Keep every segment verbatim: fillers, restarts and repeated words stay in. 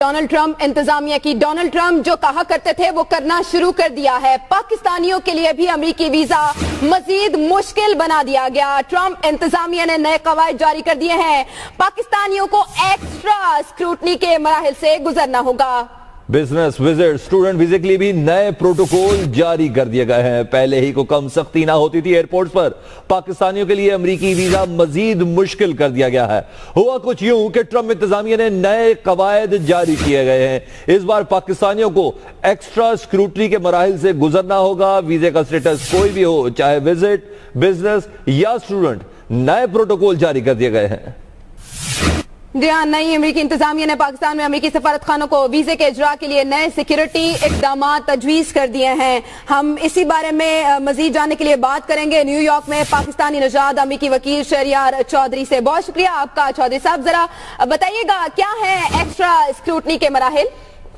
Donald Trump انتظامیہ کی۔ Donald Trump جو کہا کرتے تھے وہ کرنا شروع کر دیا ہے۔ پاکستانیوں کے لیے بھی امریکی ویزا مزید مشکل بنا دیا گیا۔ ٹرمپ انتظامیہ نے نئے قواعد جاری کر دیے ہیں۔ پاکستانیوں کو ایکسٹرا اسکروٹنی کے مراحل سے گزرنا ہوگا۔ بزنس وزٹ اسٹوڈنٹ ویزے کے لیے بھی نئے پروٹوکول جاری کر دیے گئے ہیں۔ پہلے ہی کو کم سختی نہ ہوتی تھی ایئرپورٹ پر، پاکستانیوں کے لیے امریکی ویزا مزید مشکل کر دیا گیا ہے۔ ہوا کچھ یوں کہ ٹرمپ انتظامیہ نے نئے قواعد جاری کیے گئے ہیں۔ اس بار پاکستانیوں کو ایکسٹرا اسکروٹنی کے مراحل سے گزرنا ہوگا۔ ویزے کا سٹیٹس کوئی بھی ہو، چاہے وزٹ، بزنس یا اسٹوڈنٹ، نئے پروٹوکول جاری کر دیے گئے ہیں۔ جی ہاں، نئی امریکی انتظامیہ نے پاکستان میں امریکی سفارت خانوں کو ویزے کے اجراء کے لیے نئے سیکیورٹی اقدامات تجویز کر دیے ہیں۔ ہم اسی بارے میں مزید جاننے کے لیے بات کریں گے نیو یارک میں پاکستانی نژاد امریکی وکیل شہریار چودھری سے۔ بہت شکریہ آپ کا چودھری صاحب، ذرا بتائیے گا کیا ہے ایکسٹرا اسکروٹنی کے مراحل؟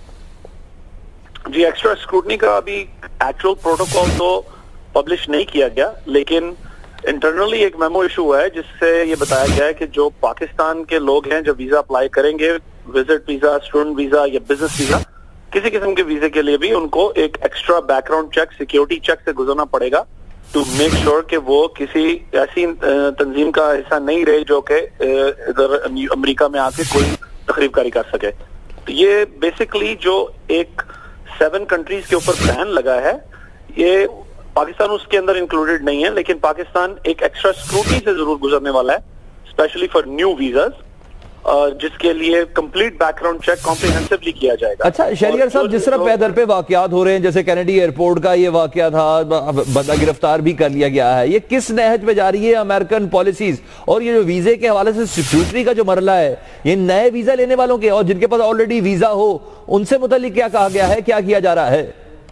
جی، ایکسٹرا اسکروٹنی کا ابھی ایکچوئل پروٹوکول تو پبلش نہیں کیا گیا، لیکن انٹرنلی ایک میمو ایشو ہوا ہے جس سے یہ بتایا گیا ہے کہ جو پاکستان کے لوگ ہیں جو ویزا اپلائی کریں گے، وزٹ ویزا، اسٹوڈنٹ ویزا یا بزنس ویزا، کسی قسم کے ویزے کے لیے بھی ان کو ایک extra background check, security check سے گزرنا پڑے گا ٹو میک شیور کہ وہ کسی ایسی تنظیم کا حصہ نہیں رہے جو کہ ادھر امریکہ میں آ کے کوئی تخریب کاری کر سکے۔ تو یہ بیسکلی جو ایک سیون کنٹریز کے اوپر بین لگا ہے، یہ پاکستان اس کے اندر انکلوڈیڈ نہیں ہے، لیکن پاکستان ایک ایکسٹرا اسکروٹنی سے ضرور گزرنے والا ہے، اسپیشلی فار نیو ویزاز، جس کے لیے complete background check comprehensively کیا جائے گا۔ اچھا شہریار صاحب، جس طرح پیدر پہ واقعات ہو رہے ہیں، جیسے کینیڈی ایئرپورٹ کا یہ واقعہ تھا، بندہ گرفتار بھی کر لیا گیا ہے، یہ کس نہج پہ جا رہی ہے امریکن پالیسیز؟ اور یہ جو ویزے کے حوالے سے سیکیورٹی کا جو مرحلہ ہے، یہ نئے ویزا لینے والوں کے اور جن کے پاس آلریڈی ویزا ہو ان سے متعلق کیا کہا گیا ہے، کیا کیا جا رہا ہے؟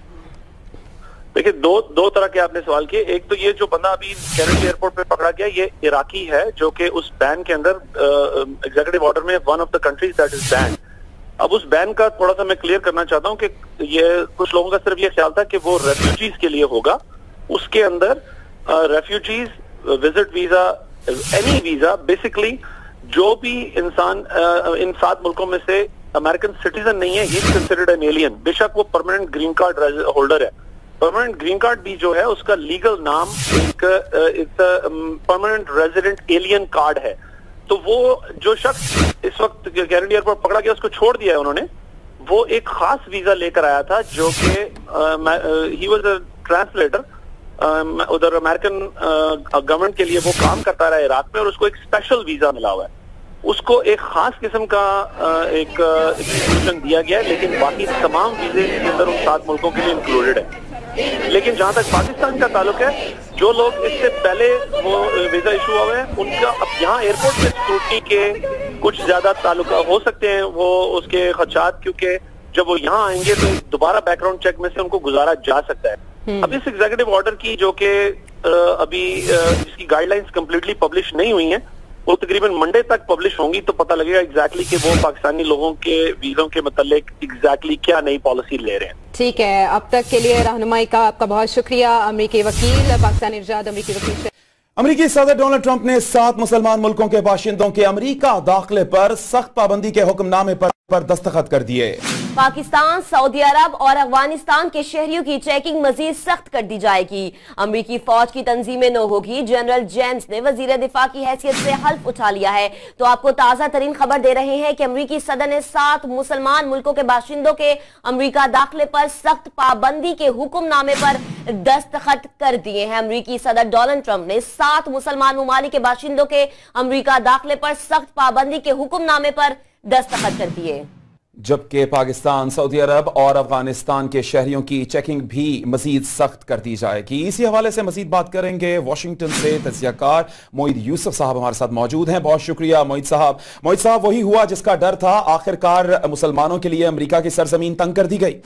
دیکھیں، دو دو طرح کے آپ نے سوال کیے۔ ایک تو یہ جو بندہ ابھی کینیڈی ایئرپورٹ پہ پکڑا گیا، یہ عراقی ہے جو کہ اس بین کے اندر ایگزیکٹو آرڈر میں one of the countries that is banned. اب اس بین کا تھوڑا سا میں کلیئر کرنا چاہتا ہوں کہ یہ کچھ لوگوں کا صرف یہ خیال تھا کہ وہ ریفیوجیز کے لیے ہوگا۔ اس کے اندر refugees, visit visa, any visa, basically جو بھی انسان ان سات ملکوں میں سے امریکن سٹیزن نہیں ہے، he is considered an alien, بے شک وہ پرماننٹ گرین کارڈ ہولڈر ہے۔ پرماننٹ گرین کارڈ بھی جو ہے اس کا لیگل نام ایک پرماننٹ ریزیڈنٹ ایلین کارڈ ہے۔ تو وہ جو شخص اس وقت کینیڈی ایئرپورٹ پکڑا گیا، اس کو چھوڑ دیا ہے انہوں نے، وہ ایک خاص ویزا لے کر آیا تھا جو کہ ہی واز اے ٹرانسلیٹر، ادھر امریکن گورنمنٹ کے لیے وہ کام کرتا رہا عراق میں، اور اس کو ایک اسپیشل ویزا ملا ہوا ہے۔ اس کو ایک خاص قسم کا ایک انسٹیٹیوشن دیا گیا ہے، لیکن باقی تمام ویزے کے اندر ان سات ملکوں کے لیے انکلوڈیڈ ہے۔ لیکن جہاں تک پاکستان کا تعلق ہے، جو لوگ اس سے پہلے وہ ویزا ایشو ہوئے ہیں، ان کا اب یہاں ایئرپورٹ پہ اسکروٹنی کے کچھ زیادہ تعلق ہو سکتے ہیں، وہ اس کے خدشات، کیونکہ جب وہ یہاں آئیں گے تو دوبارہ بیک گراؤنڈ چیک میں سے ان کو گزارا جا سکتا ہے۔ اب اس ایگزیکٹو آرڈر کی جو کہ ابھی اس کی گائیڈ لائنز کمپلیٹلی پبلش نہیں ہوئی ہیں، وہ تقریباً منڈے تک پبلش ہوں گی، تو پتہ لگے گا ایگزیکٹلی کہ وہ پاکستانی لوگوں کے ویزوں کے متعلق ایگزیکٹلی کیا نئی پالیسی لے رہے ہیں۔ ٹھیک ہے، اب تک کے لیے رہنمائی کا آپ کا بہت شکریہ امریکی وکیل، پاکستانی نژاد امریکی وکیل۔ امریکی صدر ڈونلڈ ٹرمپ نے سات مسلمان ملکوں کے باشندوں کے امریکہ داخلے پر سخت پابندی کے حکم نامے پر دستخط کر دیے۔ پاکستان، سعودی عرب اور افغانستان کے شہریوں کی چیکنگ مزید سخت کر دی جائے گی۔ امریکی فوج کی تنظیمیں نو ہوگی۔ جنرل جیمز نے وزیر دفاع کی حیثیت سے حلف اٹھا لیا ہے۔ تو آپ کو تازہ ترین خبر دے رہے ہیں کہ امریکی صدر نے سات مسلمان ملکوں کے باشندوں کے امریکہ داخلے پر سخت پابندی کے حکم نامے پر دستخط کر دیے ہیں۔ امریکی صدر ڈونلڈ ٹرمپ نے سات مسلمان ممالک کے باشندوں کے امریکہ داخلے پر سخت پابندی کے حکم نامے پر دستخط کر دیے، جبکہ پاکستان، سعودی عرب اور افغانستان کے شہریوں کی چیکنگ بھی مزید سخت کر دی جائے گی۔ اسی حوالے سے مزید بات کریں گے واشنگٹن سے تجزیہ کار معید یوسف صاحب ہمارے ساتھ موجود ہیں۔ بہت شکریہ معید صاحب۔ معید صاحب، وہی ہوا جس کا ڈر تھا، آخر کار مسلمانوں کے لیے امریکہ کی سرزمین تنگ کر دی گئی؟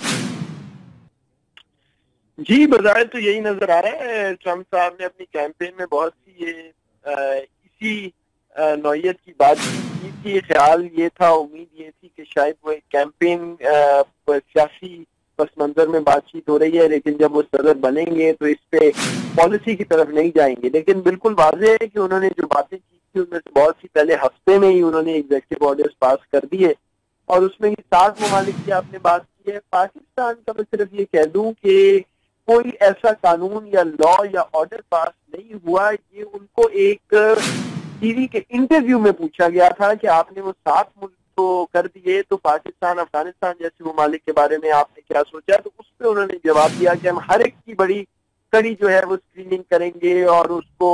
جی، بظاہر تو یہی نظر آ رہا ہے۔ ٹرمپ صاحب نے اپنی کیمپین میں بہت سی یہ اسی نوعیت کی بات کی تھی۔ خیال یہ تھا، امید یہ تھی کہ شاید وہ ایک کیمپین سیاسی پس منظر میں بات چیت ہو رہی ہے، لیکن جب وہ صدر بنیں گے تو اس پہ پالیسی کی طرف نہیں جائیں گے۔ لیکن بالکل واضح ہے کہ انہوں نے جو باتیں کی تھی ان میں سے بہت سی پہلے ہفتے میں ہی انہوں نے ایگزیکٹو آرڈرز پاس کر دیے، اور اس میں یہ سات ممالک کی آپ نے بات کی ہے. پاکستان کا میں صرف یہ کہہ دوں کہ کوئی ایسا قانون یا لا یا آرڈر پاس نہیں ہوا. یہ ان کو ایک ٹی وی کے انٹرویو میں پوچھا گیا تھا کہ آپ نے وہ سات ملک تو کر دیے, تو پاکستان افغانستان جیسے ممالک کے بارے میں آپ نے کیا سوچا؟ تو اس پہ انہوں نے جواب دیا کہ ہم ہر ایک کی بڑی کڑی جو ہے وہ اسکریننگ کریں گے اور اس کو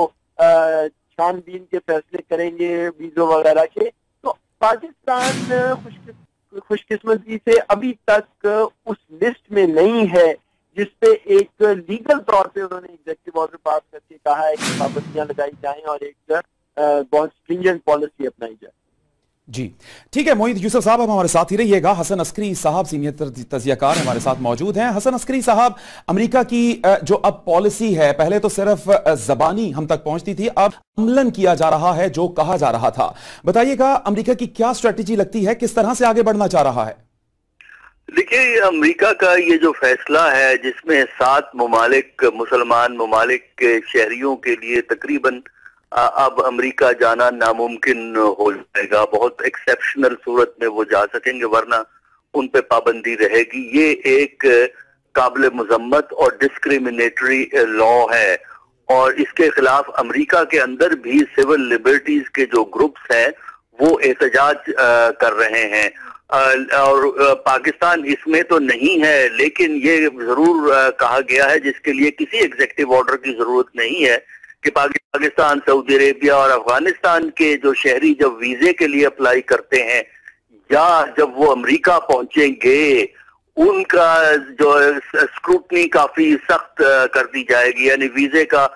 چھان بین کے فیصلے کریں گے ویزوں وغیرہ کے. تو پاکستان خوش خوش قسمتی سے ابھی تک اس لسٹ میں نہیں ہے جس پہ ایک لیگل طور پہ انہوں نے ایگزیکٹو آرڈر پاس کر کے کہا ہے کہ پابندیاں لگائی جائیں اور ایک بہت اسٹرینجنٹ پالیسی اپنائی جائے. جی ٹھیک ہے. معید یوسف صاحب اب ہمارے ساتھ ہی رہیے گا. حسن عسکری صاحب سینئر تجزیہ کار ہمارے ساتھ موجود ہیں. حسن عسکری صاحب, امریکہ کی جو اب پالیسی ہے, پہلے تو صرف زبانی ہم تک پہنچتی تھی, اب عملاً کیا جا رہا ہے جو کہا جا رہا تھا. بتائیے گا امریکہ کی کیا اسٹریٹجی لگتی ہے, کس طرح سے آگے بڑھنا چاہ رہا ہے؟ دیکھیے, امریکہ کا یہ جو فیصلہ ہے جس میں سات ممالک مسلمان ممالک کے شہریوں کے لیے تقریباً اب امریکہ جانا ناممکن ہو جائے گا, بہت ایکسیپشنل صورت میں وہ جا سکیں گے ورنہ ان پہ پابندی رہے گی. یہ ایک قابل مذمت اور ڈسکریمنیٹری لا ہے اور اس کے خلاف امریکہ کے اندر بھی سول لبرٹیز کے جو گروپس ہیں وہ احتجاج کر رہے ہیں. اور پاکستان اس میں تو نہیں ہے, لیکن یہ ضرور کہا گیا ہے جس کے لیے کسی ایگزیکٹو آرڈر کی ضرورت نہیں ہے کہ پاکستان, سعودی عربیہ اور افغانستان کے جو شہری جب ویزے کے لیے اپلائی کرتے ہیں یا جب وہ امریکہ پہنچیں گے ان کا جو اسکروٹنی کافی سخت کر دی جائے گی, یعنی ویزے کا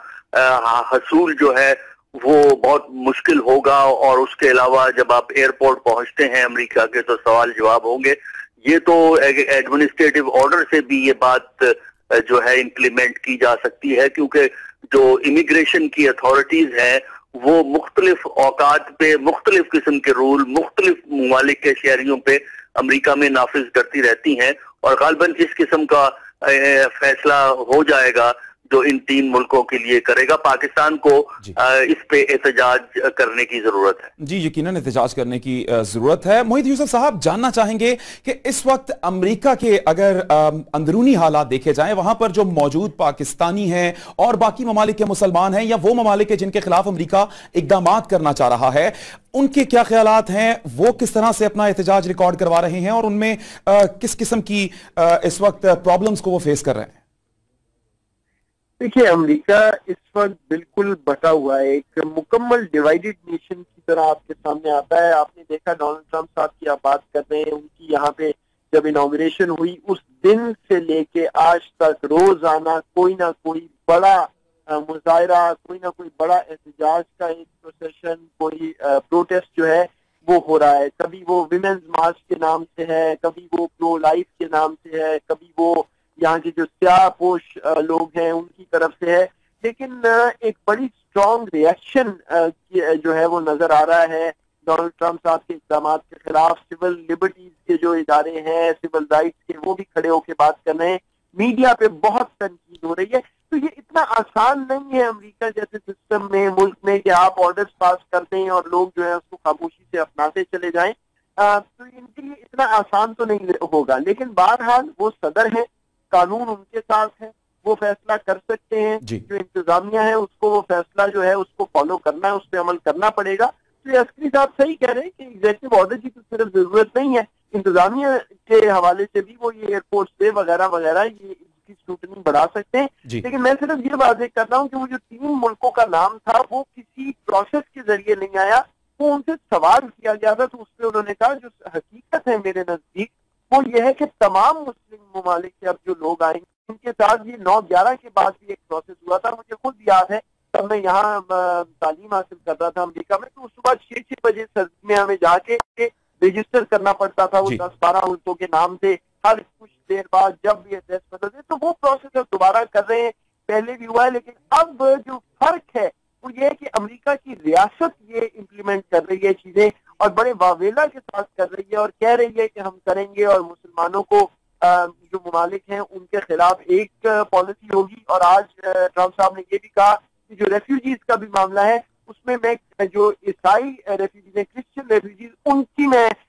حصول جو ہے وہ بہت مشکل ہوگا. اور اس کے علاوہ جب آپ ایئرپورٹ پہنچتے ہیں امریکہ کے تو سوال جواب ہوں گے. یہ تو ایڈمنسٹریٹو آرڈر سے بھی یہ بات جو ہے امپلیمنٹ کی جا سکتی ہے, کیونکہ جو امیگریشن کی اتھارٹیز ہیں وہ مختلف اوقات پہ مختلف قسم کے رول مختلف ممالک کے شہریوں پہ امریکہ میں نافذ کرتی رہتی ہیں, اور غالباً اس قسم کا فیصلہ ہو جائے گا جو ان تین ملکوں کے لیے کرے گا. پاکستان کو جی. اس پہ احتجاج کرنے کی ضرورت ہے. جی یقیناً احتجاج کرنے کی ضرورت ہے. معید یوسف صاحب, جاننا چاہیں گے کہ اس وقت امریکہ کے اگر اندرونی حالات دیکھے جائیں, وہاں پر جو موجود پاکستانی ہیں اور باقی ممالک کے مسلمان ہیں یا وہ ممالک جن کے خلاف امریکہ اقدامات کرنا چاہ رہا ہے, ان کے کیا خیالات ہیں, وہ کس طرح سے اپنا احتجاج ریکارڈ کروا رہے ہیں اور ان میں کس قسم کی اس وقت پرابلمز کو وہ فیس کر رہے ہیں؟ دیکھیے, امریکہ اس وقت بالکل بٹا ہوا ہے, ایک مکمل ڈیوائیڈڈ نیشن کی طرح آپ کے سامنے آتا ہے. آپ نے دیکھا ڈونلڈ ٹرمپ صاحب کی آپ بات کر رہے ہیں, ان کی یہاں پہ جب انوگریشن ہوئی اس دن سے لے کے آج تک روزانہ کوئی نہ کوئی بڑا مظاہرہ, کوئی نہ کوئی بڑا احتجاج کا ایک پروسیشن, کوئی پروٹیسٹ جو ہے وہ ہو رہا ہے. کبھی وہ ویمنز مارچ کے نام سے ہے, کبھی وہ پرو لائف کے نام سے ہے, کبھی وہ یہاں کے جو سیاہ پوش لوگ ہیں ان کی طرف سے ہے. لیکن ایک بڑی اسٹرانگ ریئیکشن جو ہے وہ نظر آ رہا ہے ڈونلڈ ٹرمپ صاحب کے اقدامات کے خلاف. سول لبرٹیز کے جو ادارے ہیں, سول رائٹس کے, وہ بھی کھڑے ہو کے بات کر رہے ہیں. میڈیا پہ بہت تنقید ہو رہی ہے. تو یہ اتنا آسان نہیں ہے امریکہ جیسے سسٹم میں, ملک میں, کہ آپ آرڈرز پاس کر دیں اور لوگ جو ہے اس کو خاموشی سے اپناتے چلے جائیں. تو ان کے لیے اتنا آسان تو نہیں ہوگا. لیکن بہرحال وہ صدر ہیں, قانون ان کے ساتھ ہے, وہ فیصلہ کر سکتے ہیں. جی. جو انتظامیہ ہے اس کو وہ فیصلہ جو ہے اس کو فالو کرنا ہے, اس پہ عمل کرنا پڑے گا. تو یہ عسکری صاحب صحیح کہہ رہے ہیں کہ ایگزیکٹو آرڈر کی تو صرف ضرورت نہیں ہے, انتظامیہ کے حوالے سے بھی وہ یہ ایئرپورٹ سے وغیرہ وغیرہ یہ اس کی اسکروٹنی بڑھا سکتے ہیں. جی. لیکن میں صرف یہ واضح کر رہا ہوں کہ وہ جو تین ملکوں کا نام تھا وہ کسی پروسیس کے ذریعے نہیں آیا, وہ ان سے سوال کیا گیا تھا. تو اس پہ انہوں نے کہا جو حقیقت ہے میرے نزدیک وہ یہ ہے کہ تمام مسلم ممالک سے اب جو لوگ آئیں گے ان کے ساتھ یہ نو گیارہ کے بعد بھی ایک پروسیس ہوا تھا. مجھے خود یاد ہے تب میں یہاں تعلیم حاصل کر رہا تھا امریکہ میں, تو صبح چھ چھ بجے سردی میں ہمیں جا کے رجسٹر کرنا پڑتا تھا. وہ دس بارہ ملکوں کے نام تھے. ہر کچھ دیر بعد جب بھی ایڈریس بدلتے تو وہ پروسیس اب دوبارہ کر رہے ہیں. پہلے بھی ہوا ہے, لیکن اب جو فرق ہے وہ یہ ہے کہ امریکہ کی ریاست یہ امپلیمنٹ کر رہی ہے چیزیں اور بڑے واویلا کے ساتھ کر رہی ہے اور کہہ رہی ہے کہ ہم کریں گے, اور مسلمانوں کو جو ممالک ہیں ان کے خلاف ایک پالیسی ہوگی. اور آج ٹرمپ صاحب نے یہ بھی کہا کہ جو ریفیوجیز کا بھی معاملہ ہے اس میں میں جو عیسائی ریفیوجیز ہیں, کرسچن ریفیوجیز, ان کی میں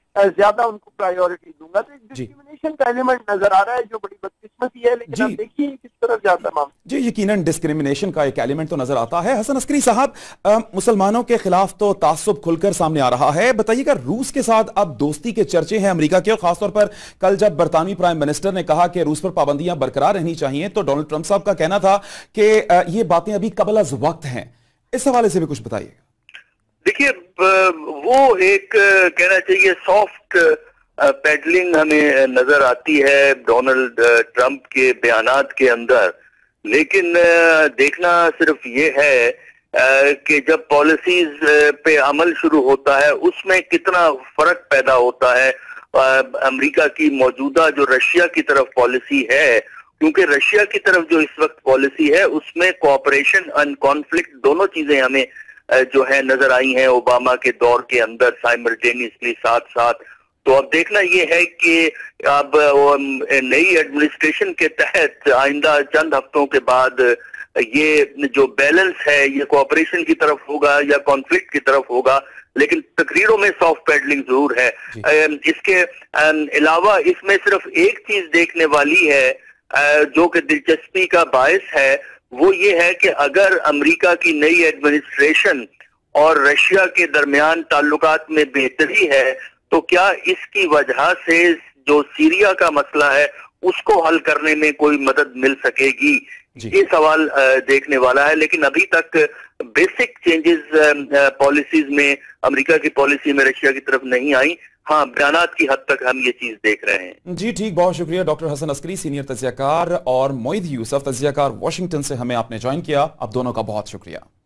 ज्यादा उनको प्रायोरिटी दूंगा। तो एक डिस्क्रिमिनेशन का एलिमेंट नजर आ रहा है जो बड़ी बदकिस्मती है, लेकिन आप देखिए किस तरफ जाता है मामला। जी, यकीनन डिस्क्रिमिनेशन का एक एलिमेंट तो नजर आता है। हसन अस्करी साहब, मुसलमानों के खिलाफ तो तासुब खुलकर सामने आ रहा है, बताइएगा रूस के साथ अब दोस्ती के चर्चे हैं अमेरिका के, और खासतौर पर कल जब बरतानवी प्राइम मिनिस्टर ने कहा कि रूस पर पाबंदियां बरकरार रहनी चाहिए, तो डोनाल्ड ट्रंप साहब का कहना था कि ये बातें अभी कबल अज़ वक्त हैं। इस हवाले से भी कुछ बताइए। देखिए, वो एक कहना चाहिए सॉफ्ट पैडलिंग हमें नजर आती है डोनाल्ड ट्रंप के बयानात के अंदर, लेकिन देखना सिर्फ ये है कि जब पॉलिसीज पे अमल शुरू होता है उसमें कितना फर्क पैदा होता है। अमेरिका की मौजूदा जो रशिया की तरफ पॉलिसी है, क्योंकि रशिया की तरफ जो इस वक्त पॉलिसी है उसमें कोऑपरेशन एंड कॉन्फ्लिक्ट दोनों चीजें हमें जो है नजर आई हैं ओबामा के दौर के अंदर साइमल्टेनियसली साथ साथ। तो अब देखना ये है कि अब नई एडमिनिस्ट्रेशन के तहत आइंदा चंद हफ्तों के बाद ये जो बैलेंस है ये कोऑपरेशन की तरफ होगा या कॉन्फ्लिक्ट की तरफ होगा, लेकिन तकरीरों में सॉफ्ट पैडलिंग जरूर है। इसके अलावा इसमें सिर्फ एक चीज देखने वाली है जो कि दिलचस्पी का बायस है, वो ये है कि अगर अमेरिका की नई एडमिनिस्ट्रेशन और रशिया के दरमियान ताल्लुकात में बेहतरी है तो क्या इसकी वजह से जो सीरिया का मसला है उसको हल करने में कोई मदद मिल सकेगी, ये सवाल देखने वाला है। लेकिन अभी तक बेसिक चेंजेस पॉलिसीज में अमेरिका की पॉलिसी में रशिया की तरफ नहीं आई। हाँ, बयानात की हद तक हम ये चीज देख रहे हैं। जी ठीक, बहुत शुक्रिया डॉक्टर हसन अस्करी, सीनियर तज्जियाकार, और मोईद यूसुफ, तज्जियाकार वाशिंगटन से हमें आपने ज्वाइन किया। आप दोनों का बहुत शुक्रिया।